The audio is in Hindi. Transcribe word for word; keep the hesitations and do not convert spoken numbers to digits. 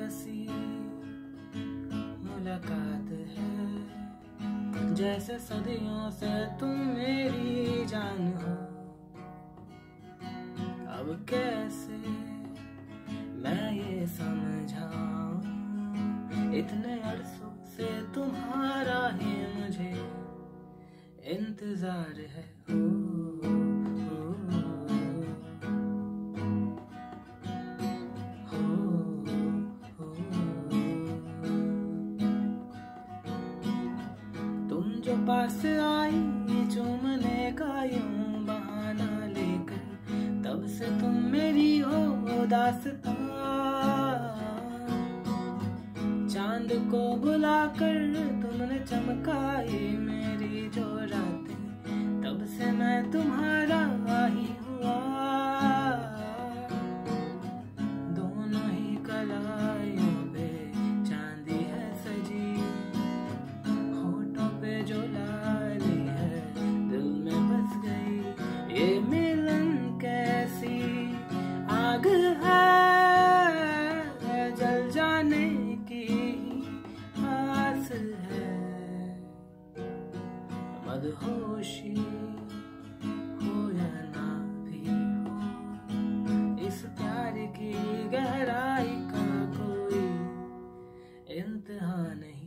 ऐसी मुलाकात है जैसे सदियों से तुम मेरी जान हो। अब कैसे मैं ये समझाऊं, इतने अरसों से तुम्हारा ही मुझे इंतजार है। हो, हो, हो, हो। तुम जो पास आई चूमने का यूं बहाना लेकर, तब से तुम मेरी हो दास्तां। चांद को बुलाकर तुमने चमकाई मेरी जो रातें, तब से मैं तुम्हारा ही हुआ। दोनों ही कलाइयों पे चांदी है सजी, होठों पे जो लाली है दिल में बस गई। ये मिलन कैसी आग है, जल जाने की आस है। मदहोशी हो या ना भी हो, इस प्यार की गहराई का कोई इम्तिहान नहीं।